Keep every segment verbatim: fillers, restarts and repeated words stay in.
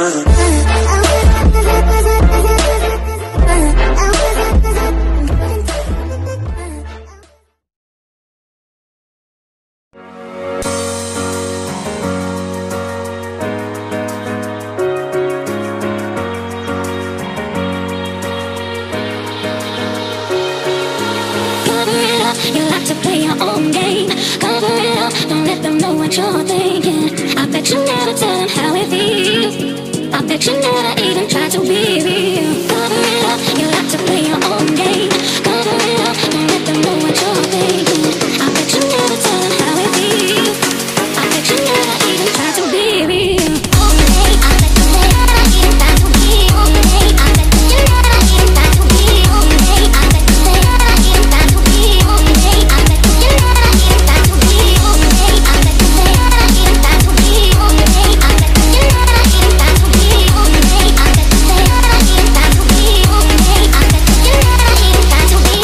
You like to play your own game. Cover it up, don't let them know what you're thinking. I bet you never tell them how it feels. I bet you never even try to be real. Cover it up, you like to play your own game. Cover it up, don't let them know what you're thinking. I bet you never tell them how it feels. I bet you never even try to be real. Okay, I bet you never even try to be okay. I bet you never even try to be okay. I bet you never even try to be okay. I bet you never even try to be okay. I bet you never even try to be okay. I bet you never even try to be okay. I bet you never even try to be okay. I bet you never even try to be.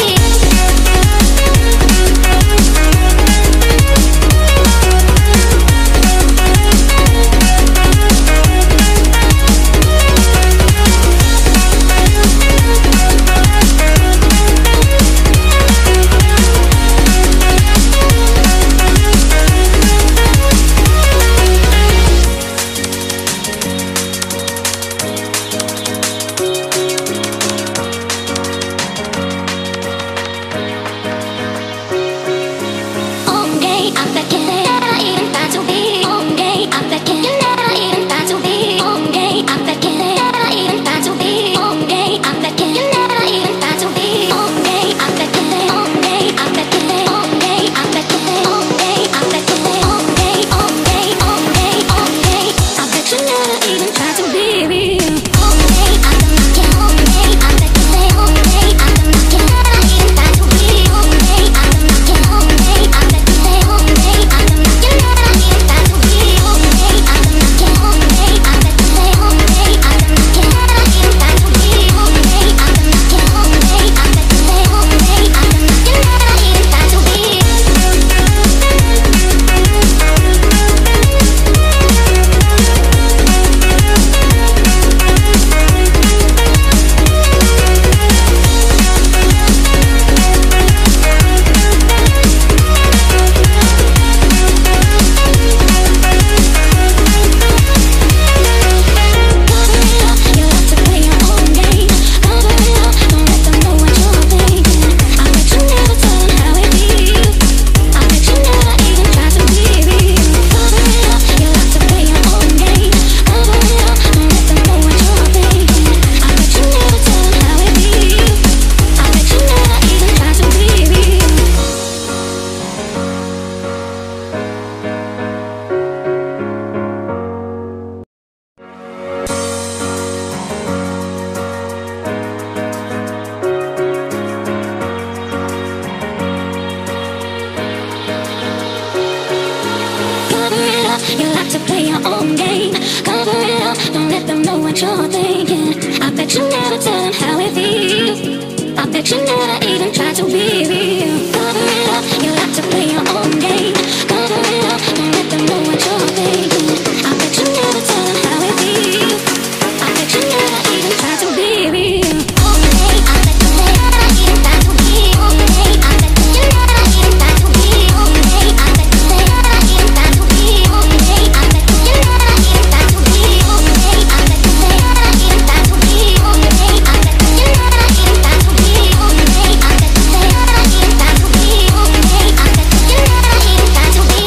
You like to play your own game. Cover it up, don't let them know what you're thinking. I bet you never tell them how it feels. I bet you never even try to be real. Cover it up, you like to play your own game. Cover it up, don't let them know what you're thinking. I bet you never tell them how it feels. I bet you never even try to be real. Okay, I bet you never even try to be okay. I bet you never even try to be okay. I bet you never even try to be okay. I bet you never even try to be okay. I bet you never even try to be okay. I bet you never even try to be okay. I bet you never even try to be okay. I bet you never even try to be.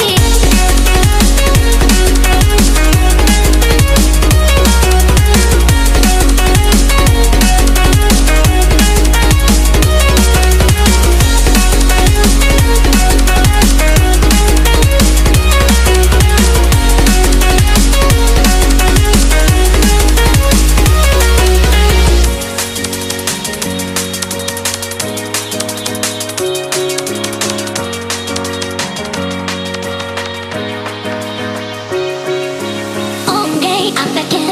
I bet